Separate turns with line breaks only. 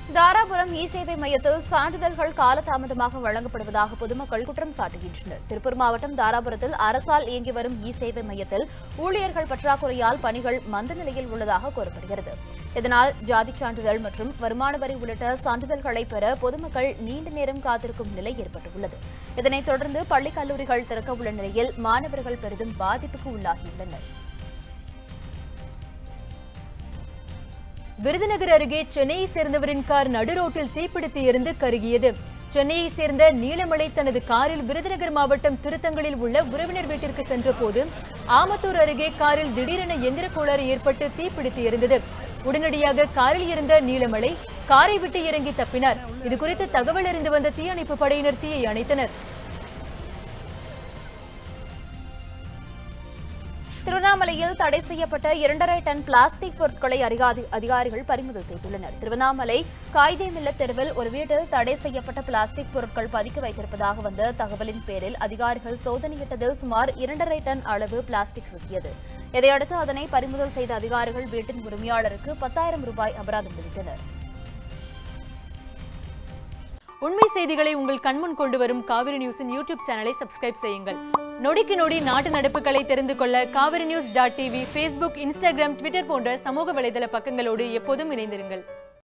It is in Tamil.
தாராபுரம் இ-சேவை மையத்தில் சான்றிதழ்கள் காலதாமதமாக வழங்கப்படுவதாக பொதுமக்கள் குற்றம் சாட்டுகின்றனர். திருப்பூர் மாவட்டம் தாராபுரத்தில் அரசால் இயங்கி வரும் இ-சேவை மையத்தில் ஊழியர்கள் பற்றாக்குறையால் பணிகள் மந்த நிலையில் உள்ளதாக கூறப்படுகிறது. இதனால் ஜாதிச் சான்றிதழ் மற்றும் வருமான வரி உள்ளிட்ட சான்றிதழ்களை பெற பொதுமக்கள் நீண்ட நேரம் காத்திருக்கும் நிலை ஏற்பட்டுள்ளது. இதனைத் தொடர்ந்து பள்ளி கல்லூரிகள் திறக்க உள்ள நிலையில் மாணவர்கள் பெரிதும் பாதிப்புக்கு உள்ளாகியுள்ளனர்.
விருதுநகர் அருகே சென்னையை சேர்ந்தவரின் கார் நடுரோட்டில் தீப்பிடித்து எரிந்து கருகியது. சென்னையை சேர்ந்த நீலமலை தனது காரில் விருதுநகர் மாவட்டம் திருத்தங்களில் உள்ள உறவினர் வீட்டிற்கு சென்றபோது ஆமத்தூர் அருகே காரில் திடீரென எந்திர கோளாறு ஏற்பட்டு தீப்பிடித்து எரிந்தது. உடனடியாக காரில் இருந்த நீலமலை காரை விட்டு இறங்கி தப்பினார். இதுகுறித்து தகவல் அறிந்து வந்த தீயணைப்பு படையினர் தீயை அணைத்தனர்.
திருவண்ணாமலையில் தடை செய்யப்பட்ட 2.5 டன் பிளாஸ்டிக் பொருட்களை அதிகாரிகள் பறிமுதல் செய்துள்ளனர். திருவண்ணாமலை காய்தேமில்ல தெருவில் ஒரு வீட்டில் தடை செய்யப்பட்ட பிளாஸ்டிக் பொருட்கள் பதுக்கி வைத்திருப்பதாக வந்த தகவலின் பேரில் அதிகாரிகள் சோதனையிட்டதில் சுமார் 2.5 டன் அளவு பிளாஸ்டிக் சிக்கியது. இதையடுத்து அதனை பறிமுதல் செய்த அதிகாரிகள் வீட்டின் உரிமையாளருக்கு 10,000 ரூபாய் அபராதம் விதித்தனர்.
உண்மை செய்திகளை உங்கள் கண்முன் கொண்டு வரும் காவிரி நியூஸின் யூடியூப் சேனலை சப்ஸ்கிரைப் செய்யுங்கள். நொடிக்கு நொடி நாட்டு நடப்புகளை தெரிந்து கொள்ள காவிரி நியூஸ்.tv, Facebook, Instagram, Twitter போன்ற சமூக வலைதள பக்கங்களோடு எப்போதும் இணைந்திருங்கள்.